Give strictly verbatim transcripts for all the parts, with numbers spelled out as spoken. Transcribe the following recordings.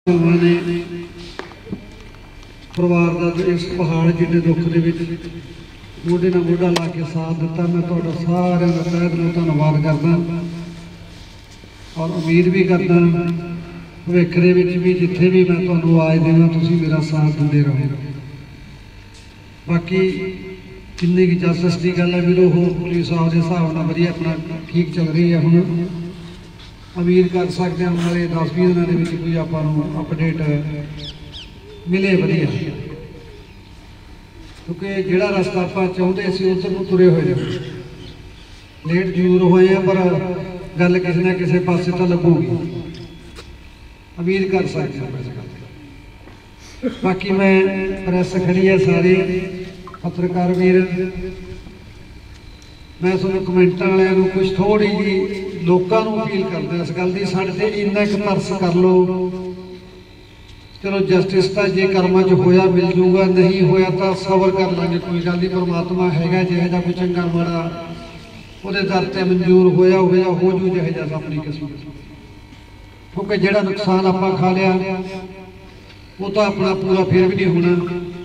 ने परिवार का इस पहाड़ जिन्ने दुख के मोढे नाल मोढा ला के साथ दिता। मैं तुहाडा सारिआं दा तहे दिलों धन्नवाद करदा और उम्मीद भी करदा भविख दे विच भी जिथे भी मैं तुहानूं आवाज़ देवां तुसीं मेरा साथ दिंदे रहो। बाकी जिन्नी की जस्टिस की गल है वीरो हो पुलिस साहब के हिसाब नाल वधिया अपना ठीक चल रही है। हुण उम्मीद कर सकते हैं वाले दस भी दिनों के कोई आपां नूं अपडेट मिले वधिया, क्योंकि जिहड़ा रस्ता आपां चाहुंदे सी उधर नूं तुरे होए लेट जरूर होए हैं, पर गल किसी ना किसी पासे तो लगूगी, उम्मीद कर सकते हैं। बाकी मैं प्रेस खड़ी है सारी पत्रकार वीर, मैं तुहानूं कमेंटां वालिआं नूं कुछ थोड़ी जी लोकां नूं अपील करदा इस गल दी, साडे ते इन्ना क तरस कर लो। चलो जस्टिस तो जे कर्मां च होया मिल जूगा, नहीं होया तो सबर कर लांगे, कोई गल नहीं। परमात्मा हैगा, जिहो जिहा कोई चंगा माड़ा उहदे दर ते मंजूर होया होया हो जू जिहो जिहा अपनी किस्मत, क्योंकि जिहड़ा नुकसान आपां खा लिया वो तो अपना पूरा फिर भी नहीं होना।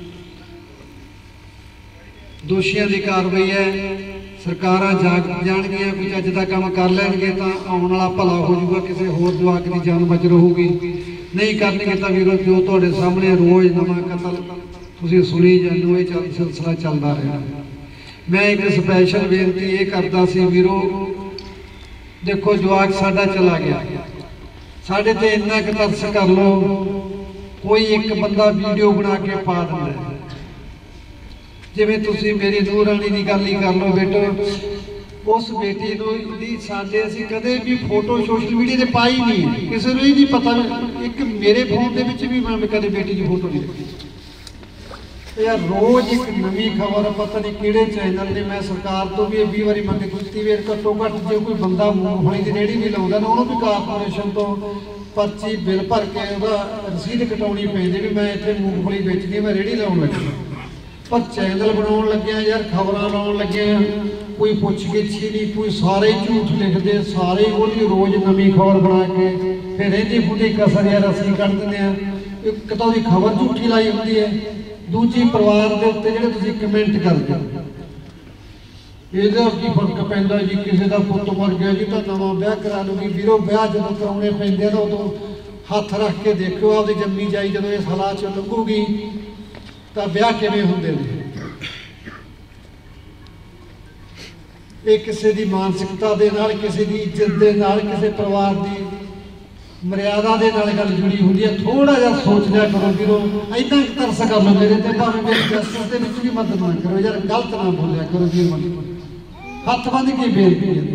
दोषियों की कार्रवाई है, सरकारां जाग जाणगियां, कोई चज दा काम कर लैणगे तो आउण वाला भला हो जाऊगा, किसी होर जवाक की जान बच रहूगी। नहीं करनगे तो वीरो जो तुहाडे सामने रोज़ नवां कतल तुसीं सुनी जानो, ये चल सिलसिला चलदा रहा। मैं एक स्पैशल बेनती ये करदा सी वीरो, देखो जवाक साडा चला गया, साडे ते इन्ना क तरस कर लो, कोई एक बंदा वीडियो बना के पा दिंदा है। जिवें तुसीं मेरी नूर रानी की गल ही कर लो बेटो, उस बेटी दी साडे असीं कदे भी फोटो सोशल मीडिया ते पाई नहीं, किसी नूं ही नहीं पता। एक मेरे फोन दे विच भी मैं कदे बेटी की फोटो नहीं देखी यार। रोज़ एक नवी खबर पता नहीं किहड़े चैनल ने, मैं सरकार तो भी बीस बारी मंग कीती वे घट्टो घट्ट जो कोई बंदा मूंगफली की रेहड़ी भी लाउंदा ना उहनूं भी कारपोरेशन तो पर्ची बिल भर के उहदा रसीद कटाउणी पैंदी भी मैं इत्थे मूंगफली बेचदी, मैं रेहड़ी लाउण लग्गा। पर चैनल बनाउण लग्गिआ यार, खबरां लाउण लग्गिआ, कोई पुछ गिछ ही नहीं, कोई सारे झूठ लिखते, सारे वही रोज़ नवी खबर बना के फिर रहिंदी फुटी कसर यार असीं कढ दिंदे आ। एक तो उहदी खबर झूठी लाई हुंदी है, दूजी परिवार के उत्ते जिहड़े तुसीं कमेंट करदे ਇਹਦਾ ਕੀ फर्क पैंदा जी, किसी का पुत मर गया जी तो नवा ब्याह करा लूगी। वीरो ब्याह जो कराने पैंदे तो उदों हथ रख के देखो आपदी जम्मी जाई जो इस हालात च लंघूगी तो ब्याह किवें हुंदे ने। ये किसी की मानसिकता के नाल, किसी की इज्जत के नाल, किसी परिवार की मर्यादा के नाल गल जुड़ी हुंदी है। थोड़ा जिहा सोच लिया करो वीरो, इन्ना तरस कर लो मेरे ते, भावें मेरी जस्टिस दे विच भी मदद ना करो यार, गलत ना बोलिया करो वीर मन, हथ बंद के बेनती है।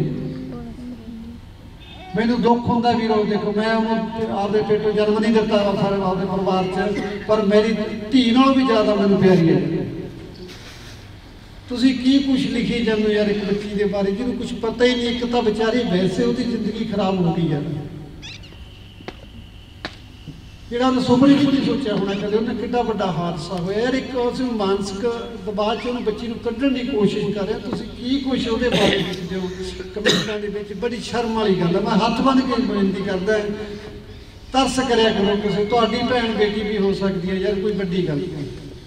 मैनूं दुख हुंदा वीरो, देखो मैं आपदे पेटों जन्म नहीं दिता सारे आपदे परिवार च, पर मेरी धी नालों भी ज़्यादा मैनूं प्यारी है। तुसीं की कुछ लिखी जांदे हो यार एक बच्ची के बारे, जिन्होंने कुछ पता ही नहीं। एक तो बेचारी वैसे उसकी जिंदगी खराब हो गई है, जिहड़ा उन्हें सुपने भी नहीं सोचा होना कदे उन्हें कितना बड़ा हादसा होया यार। एक उस मानसिक दबाव च उन्हें बच्ची को कढ़ण की कोशिश कर रहे, तुसीं की कुछ उहदे बारे लिखदे हो कमेंटां दे विच, बड़ी शर्म वाली गल है। मैं हथ बंद के बेनती करदा, तरस करिया करो, किसी तुहाडी भैण बेटी भी हो सकती है यार, कोई वड्डी गल नहीं।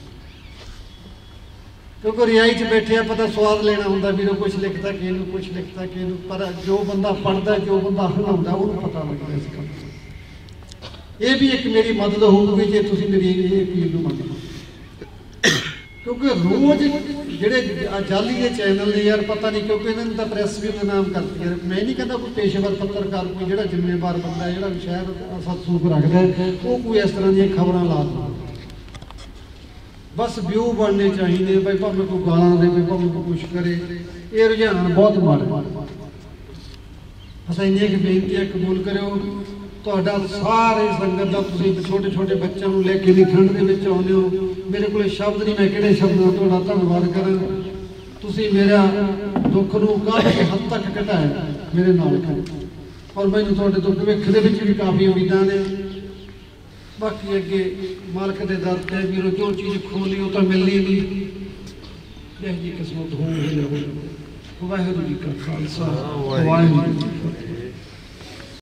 क्योंकि रियाई च बैठे पता स्वाद लेना होंगे वीरो, कुछ लिखता कि कुछ लिखता कि, पर जो बंदा पढ़ता, जो बंदा हलाउंदा उहनूं पता लगता इस गल। ये भी एक मेरी मदद होगी जे तुसीं मेरी ये अपील नूं मंनो, क्योंकि रोज़ जिहड़े जाली के चैनल ने यार पता नहीं, क्योंकि इन्होंने तो प्रेस भी बदनाम करती है। मैं नहीं कहता कोई पेशेवर पत्रकार कोई जिहड़ा जिम्मेवार बंदा है, जिहड़ा शहर सतसूख रखता है, वो कोई इस तरह दी खबरां ला दे, बस व्यू बनने चाहिए भाई, भावें कोई गालां दे, भावें कोई कुछ करे। ये रुझान बहुत माड़ा। असां इन्नी एक बेनती है, कबूल करो तुहाडा सारे संगत दा, तुसीं छोटे छोटे बच्चों को लेके नहीं ठंड दे विच आउंदे हो। मेरे को शब्द नहीं, मैं किहड़े शब्द नाल तुहाडा धन्नवाद करां। तुसीं मेरा दुख नूं काफ़ी हद तक घटाया मेरे नाल, और मैनूं तुहाडे तो भविख दे विच भी काफ़ी उम्मीदां ने। बाकी अगे मालक के दर से वीरो जो चीज़ खोली वो तो मिलनी नहीं, यह जी किस्मत हो। वाहिगुरू जी का खालसा, वाहिगुरू जी की फतेह।